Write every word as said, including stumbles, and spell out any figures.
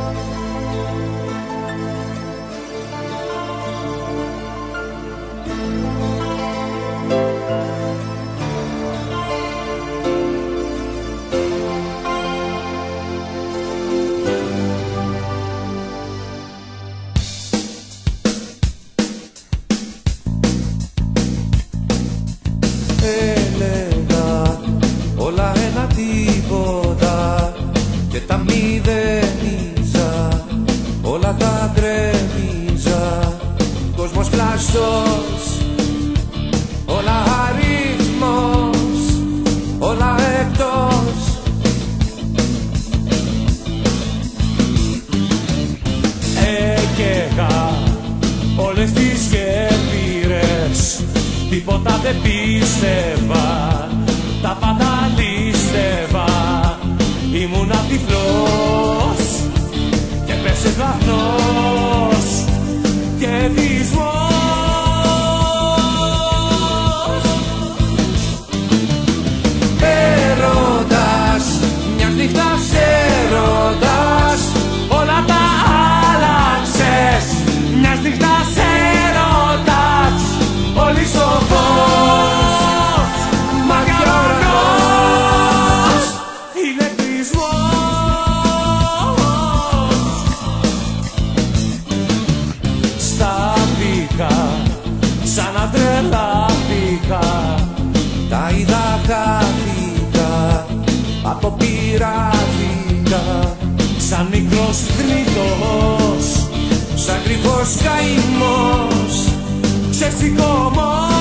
Έλεγα όλα ένα τίποτα και τα μηδενίζα, όλα τα γκρεμίζα. Κόσμος πλαστός, όλα αριθμός, όλα εκτός. Έκαιγα όλες τις γέφυρες, τίποτα δεν πίστευα, τα πάντα λύστευα. Ήμουνα τυφλός και πέσε βραχνός και δυσμός. Έρωτας, μιας νύχτας έρωτας, όλα τα άλλαξες. Μιας νύχτας έρωτας, όλοι στο φως, μακρινός ηλεκτρισμός. Στάθηκα, σαν να τρελάθηκα, τα είδα χάθηκα, αποπειράθηκα, σαν μικρός θνητός, σαν κρυφός καημός, ξεσηκωμός.